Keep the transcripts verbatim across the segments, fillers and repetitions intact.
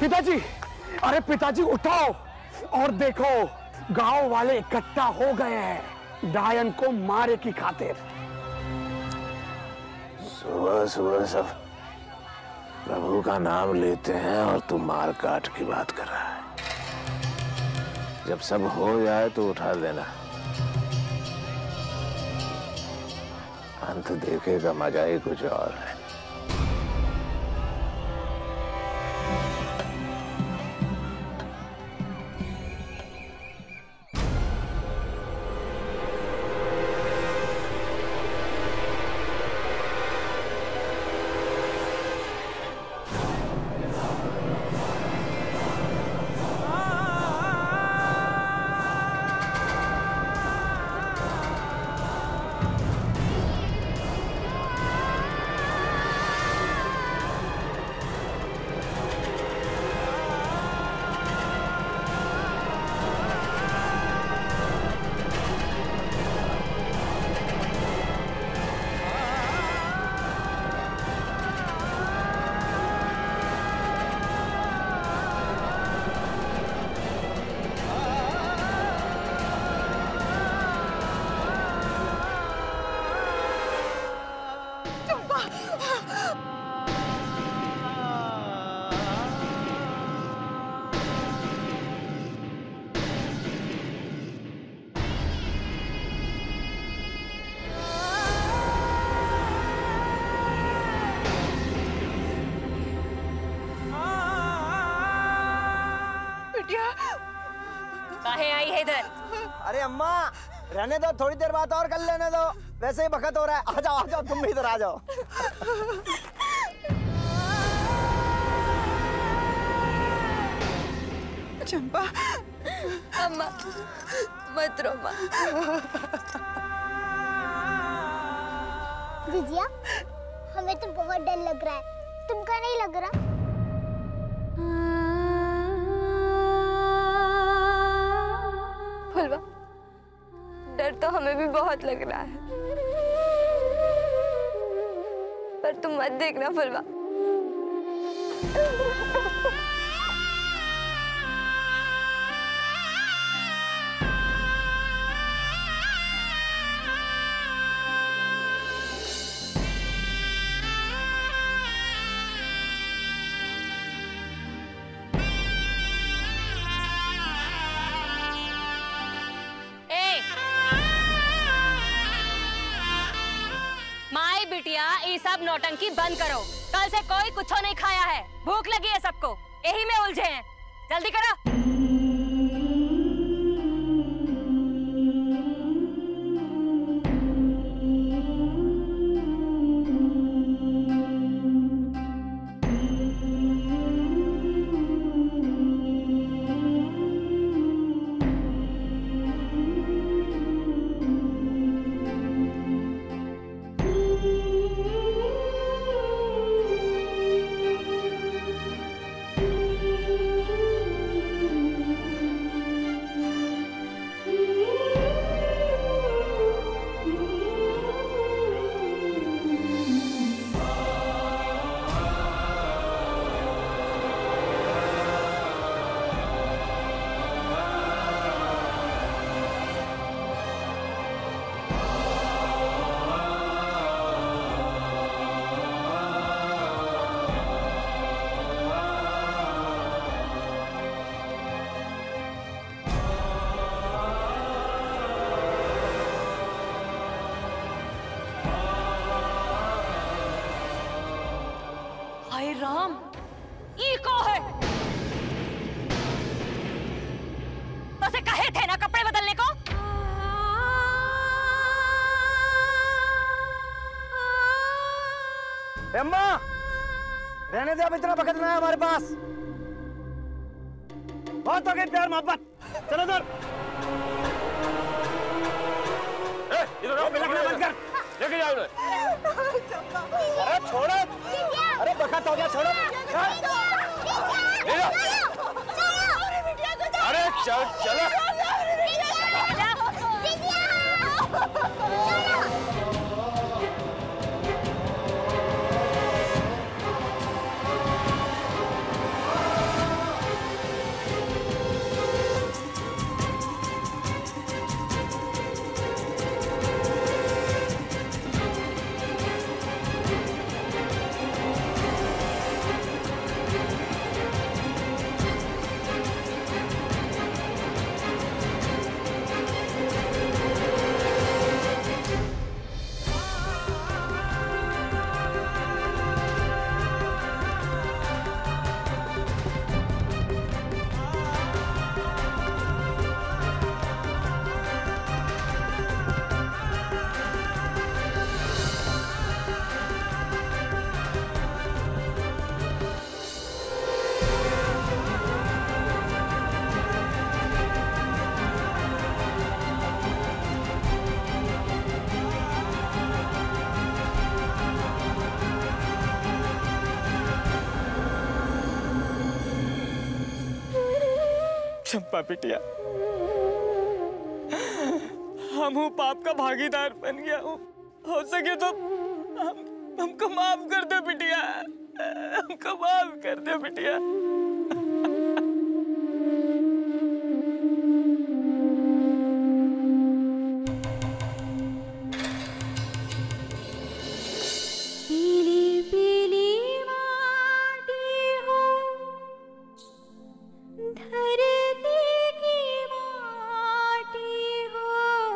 पिताजी, अरे पिताजी उठाओ और देखो, गांव वाले इकट्ठा हो गए हैं डायन को मारे की खातिर। सुबह सुबह सब प्रभु का नाम लेते हैं और तू मार काट की बात कर रहा है। जब सब हो जाए तो उठा देना, अंत देखेगा मजा ही कुछ और है। काहे आई है इधर? अरे अम्मा रहने दो, थोड़ी देर बात और कर लेने दो, वैसे ही बखत हो रहा है। आ जाओ आ जाओ, तुम भी इधर आ जाओ। चंपा, अम्मा मत रो माँ। जिजिया, हमें तो बहुत डर लग रहा है, तुमको नहीं लग रहा? फुलवा, डर तो हमें भी बहुत लग रहा है, पर तुम मत देखना फुलवा। बिटिया, ये सब नौटंकी बंद करो। कल से कोई कुछ नहीं खाया है, भूख लगी है सबको, यही में उलझे हैं। जल्दी करो। राम, ये को है? तो से कहे थे ना कपड़े बदलने को? अम्मा, रहने दे, अब इतना वक्त ना है हमारे पास। बहुत हो गई प्यार मोहब्बत, चलो इधर। इधर आओ, बंद कर, लेके जाओ उन्हें। अरे छोड़ो, अरे वक्त हो गया, छोड़ो। अरे चल चलो। चंपा बिटिया, हम हूँ पाप का भागीदार बन गया हूँ। हो सके तो हम हमको माफ कर दो बिटिया, हमको माफ कर दो बिटिया। पीली पीली माटी हो, धरती की माटी हो,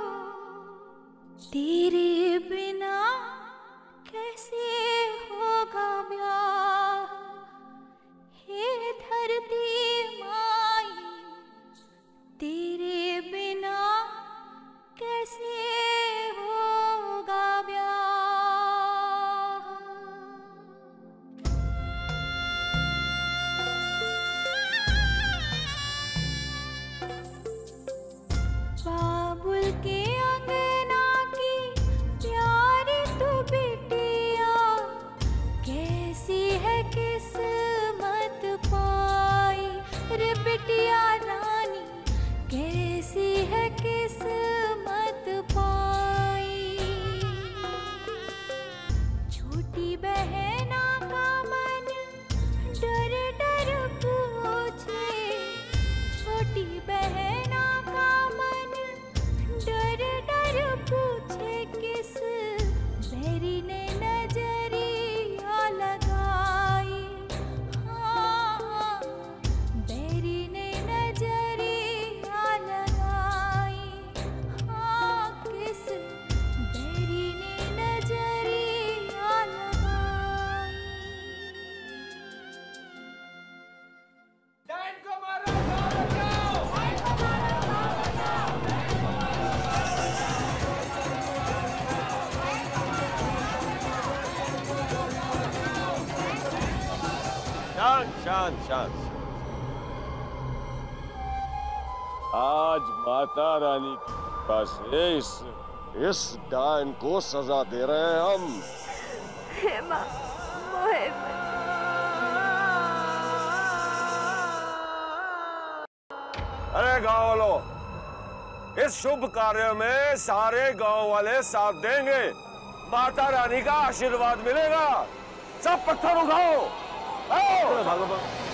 तेरे बिना कैसे होगा ब्याह, हे धरती माई, तेरे बिना कैसे होगा ब्याह। बाबुल के अंगना की प्यारी तू बिटिया, कैसी है किस्मत पाई रे बिटिया रानी, कैसी है किस्मत पाई। छोटी बहना का मन डर डर पूछे, छोटी बहना का मन डर डर पूछे, किस बैरी ने नजरिया लगाई, हाँ बैरी ने नजरिया लगाई, हाँ किस बैरी ने नजरिया लगाई। शांत शांत शांत। आज माता रानी की कृपा से इस इस डायन को सजा दे रहे हैं हम। हे माँ, मोहे मत। अरे गांव वालों, इस शुभ कार्य में सारे गांव वाले साथ देंगे, माता रानी का आशीर्वाद मिलेगा। सब पत्थर उठाओ। आओ।